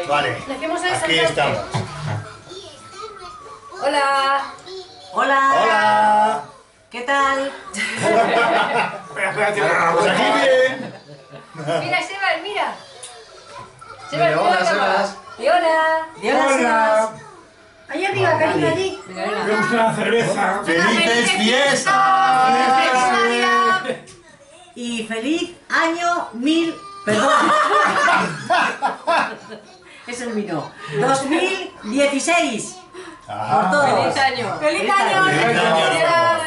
Vale, Dejemos a aquí esa estamos. Hola. Hola. Hola. ¿Qué tal? Pues aquí bien. Mira, Sebas, mira. Mira, hola, Sebas. Y hola. Hola. Ahí arriba, cariño, allí. Me gusta la cerveza. ¡Felices fiestas! ¡Feliz Navidad! Y feliz año 1000. Perdón. Es el vino. 2016. Ajá. Por todos. ¡Feliz año! ¡Feliz año! ¡Feliz año!